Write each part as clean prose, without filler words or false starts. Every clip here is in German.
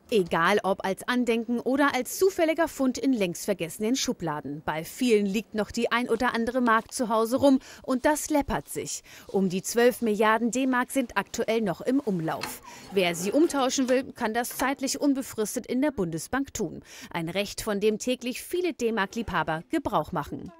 Egal ob als Andenken oder als zufälliger Fund in längst vergessenen Schubladen. Bei vielen liegt noch die ein oder andere Mark zu Hause rum und das läppert sich. Um die 12 Milliarden D-Mark sind aktuell noch im Umlauf. Wer sie umtauschen will, kann das zeitlich unbefristet in der Bundesbank tun. Ein Recht, von dem täglich viele D-Mark-Liebhaber Gebrauch machen.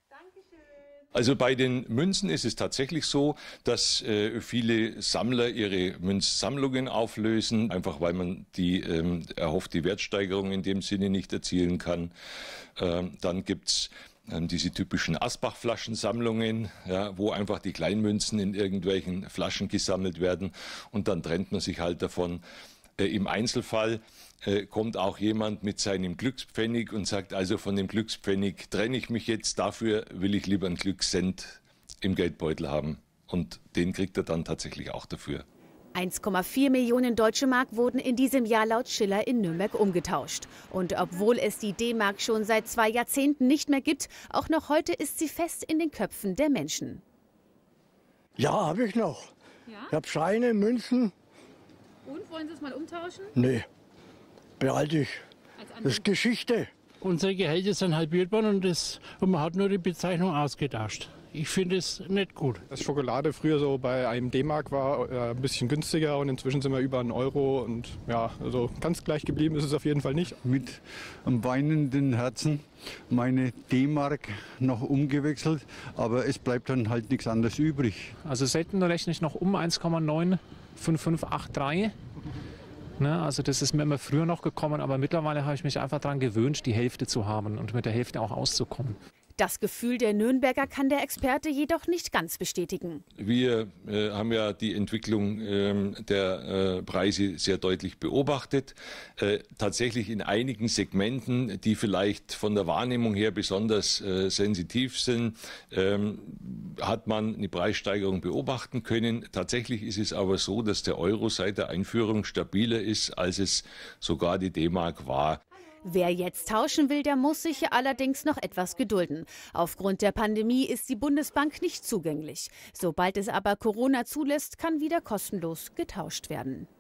Also bei den Münzen ist es tatsächlich so, dass viele Sammler ihre Münzsammlungen auflösen, einfach weil man die erhoffte Wertsteigerung in dem Sinne nicht erzielen kann. Dann gibt's diese typischen Asbach-Flaschensammlungen, ja, wo einfach die Kleinmünzen in irgendwelchen Flaschen gesammelt werden und dann trennt man sich halt davon. Im Einzelfall kommt auch jemand mit seinem Glückspfennig und sagt, also von dem Glückspfennig trenne ich mich jetzt, dafür will ich lieber einen Glückscent im Geldbeutel haben. Und den kriegt er dann tatsächlich auch dafür. 1,4 Millionen deutsche Mark wurden in diesem Jahr laut Schiller in Nürnberg umgetauscht. Und obwohl es die D-Mark schon seit 2 Jahrzehnten nicht mehr gibt, auch noch heute ist sie fest in den Köpfen der Menschen. Ja, habe ich noch. Ja? Ich habe Scheine, Münzen. Und wollen Sie es mal umtauschen? Nee, behalte ich. Das ist Geschichte. Unsere Gehälter sind halbiert worden und man hat nur die Bezeichnung ausgetauscht. Ich finde es nicht gut. Das Schokolade früher so bei einem D-Mark war ein bisschen günstiger und inzwischen sind wir über einen Euro. Und ja, also ganz gleich geblieben ist es auf jeden Fall nicht. Mit einem weinenden Herzen meine D-Mark noch umgewechselt, aber es bleibt dann halt nichts anderes übrig. Also selten rechne ich noch um 1,95583. Ne, also das ist mir immer früher noch gekommen, aber mittlerweile habe ich mich einfach daran gewöhnt, die Hälfte zu haben und mit der Hälfte auch auszukommen. Das Gefühl der Nürnberger kann der Experte jedoch nicht ganz bestätigen. Wir haben ja die Entwicklung der Preise sehr deutlich beobachtet. Tatsächlich in einigen Segmenten, die vielleicht von der Wahrnehmung her besonders sensitiv sind, hat man eine Preissteigerung beobachten können. Tatsächlich ist es aber so, dass der Euro seit der Einführung stabiler ist, als es sogar die D-Mark war. Wer jetzt tauschen will, der muss sich allerdings noch etwas gedulden. Aufgrund der Pandemie ist die Bundesbank nicht zugänglich. Sobald es aber Corona zulässt, kann wieder kostenlos getauscht werden.